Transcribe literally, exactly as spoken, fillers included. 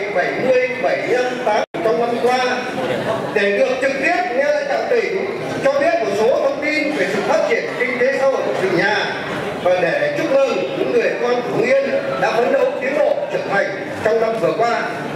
bảy mươi, bảy mươi lăm, tám trong năm qua để được trực tiếp nghe lãnh đạo tỉnh cho biết một số thông tin về sự phát triển kinh tế xã hội của tỉnh nhà và để chúc mừng những người con của Hưng Yên đã phấn đấu tiến bộ trưởng thành trong năm vừa qua.